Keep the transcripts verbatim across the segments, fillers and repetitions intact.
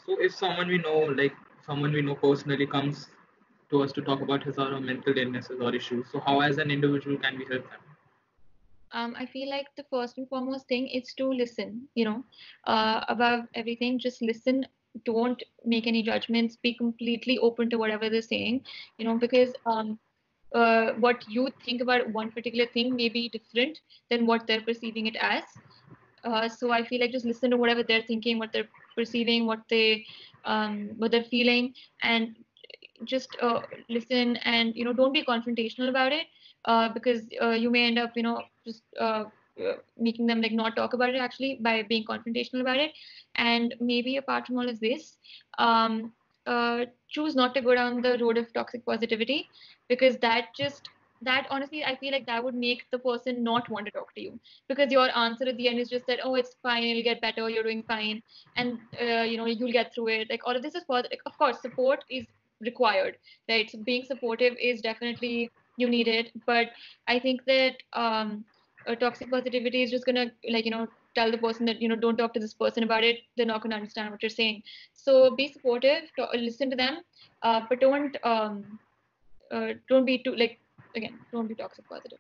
So if someone we know, like someone we know personally, comes to us to talk about his or her mental illnesses or issues, so how as an individual can we help them? Um, I feel like the first and foremost thing is to listen, you know, uh, above everything, just listen. Don't make any judgments. Be completely open to whatever they're saying, you know, because um, uh, what you think about one particular thing may be different than what they're perceiving it as. Uh, so I feel like just listen to whatever they're thinking, what they're perceiving, what they, um, what they're feeling, and just uh, listen. And you know, don't be confrontational about it, uh, because uh, you may end up, you know, just uh, uh, making them like not talk about it actually by being confrontational about it. And maybe apart from all of this, um, uh, choose not to go down the road of toxic positivity, because that just that honestly I feel like that would make the person not want to talk to you, because your answer at the end is just that, oh, it's fine, it'll get better, you're doing fine, and uh, you know, you'll get through it. Like all of this is positive. Like, of course support is required, right? So being supportive is definitely, you need it, but I think that um uh, toxic positivity is just gonna, like, you know, tell the person that, you know, don't talk to this person about it, they're not gonna understand what you're saying. So be supportive, to, listen to them, uh, but don't um uh, don't be too, like, again, don't be toxic positive.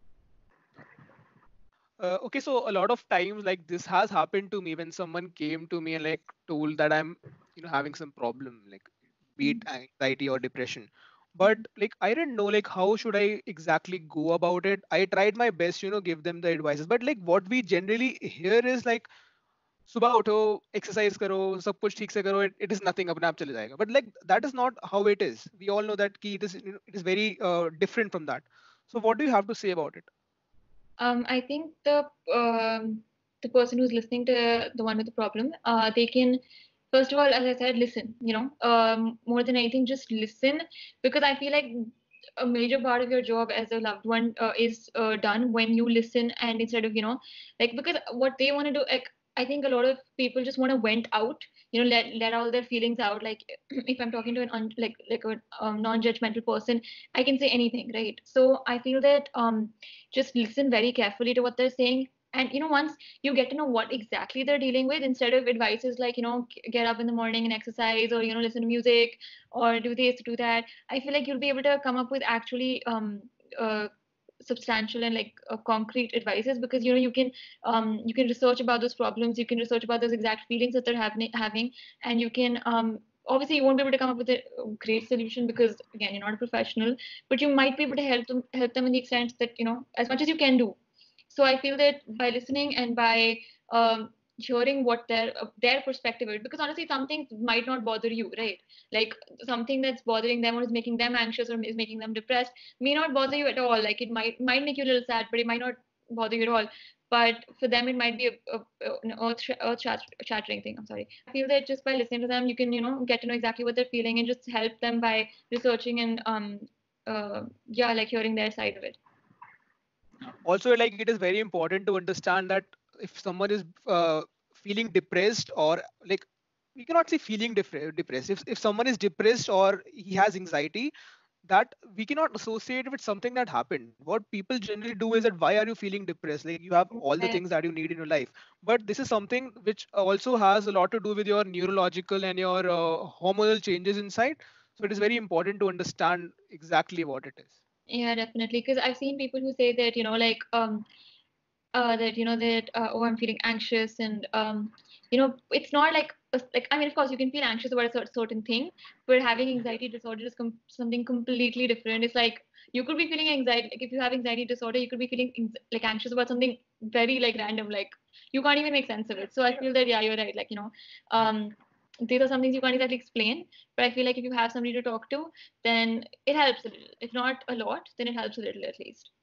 Uh, okay, so a lot of times like this has happened to me when someone came to me and like told that I'm, you know, having some problem, like be it Mhm. anxiety or depression. But Mhm. like I didn't know like how should I exactly go about it. I tried my best, you know, give them the advices. But like what we generally hear is like सुबह उठो exercise करो सब कुछ ठीक से करो it, it is nothing अपने आप चले जाएगा but like that is not how it is. We all know that ki it is it is very uh, different from that. So what do you have to say about it? Um, I think the um, the person who's listening to the one with the problem, uh, they can, first of all, as I said, listen. You know, um, more than anything, just listen, because I feel like a major part of your job as a loved one uh, is uh, done when you listen, and instead of, you know, like, because what they want to do, like, I think a lot of people just want to vent out, you know, let let all their feelings out. Like if I'm talking to an un, like like a um, non-judgmental person, I can say anything, right? So I feel that um just listen very carefully to what they're saying. And you know, once you get to know what exactly they're dealing with, instead of advices like, you know, get up in the morning and exercise, or you know, listen to music, or do this, do that, I feel like you'll be able to come up with actually um uh, substantial and like uh, concrete advices, because you know, you can um you can research about those problems, you can research about those exact feelings that they're having having and you can um obviously you won't be able to come up with a great solution, because again, you're not a professional, but you might be able to help them help them in the extent that, you know, as much as you can do. So I feel that by listening and by um, hearing what their uh, their perspective is, because honestly something might not bother you, right? Like something that's bothering them or is making them anxious or is making them depressed may not bother you at all. Like it might might make you a little sad, but it might not bother you at all. But for them, it might be a, a, a- an earth, sh- earth shat- shattering thing. I'm sorry. I feel that just by listening to them, you can, you know, get to know exactly what they're feeling and just help them by researching and um uh yeah, like hearing their side of it. Also like it is very important to understand that if someone is uh, feeling depressed or like we cannot say feeling def- depressed if, if someone is depressed or he has anxiety that we cannot associate with something that happened. What people generally do is that why are you feeling depressed, like you have all the Yeah. things that you need in your life, but this is something which also has a lot to do with your neurological and your uh, hormonal changes inside. So it is very important to understand exactly what it is. Yeah, definitely. Because I've seen people who say that, you know, like um uh that, you know, that uh, oh, I'm feeling anxious, and um you know, it's not like a- like I mean, of course you can feel anxious about a cer- certain thing, but having anxiety disorder is com something completely different. It's like you could be feeling anxiety, like if you have anxiety disorder, you could be feeling anx like anxious about something very like random, like you can't even make sense of it. So I feel that yeah, you're right. Like, you know, um these are some things you can't exactly explain, but I feel like if you have somebody to talk to, then it helps a little. If not a lot, then it helps a little at least.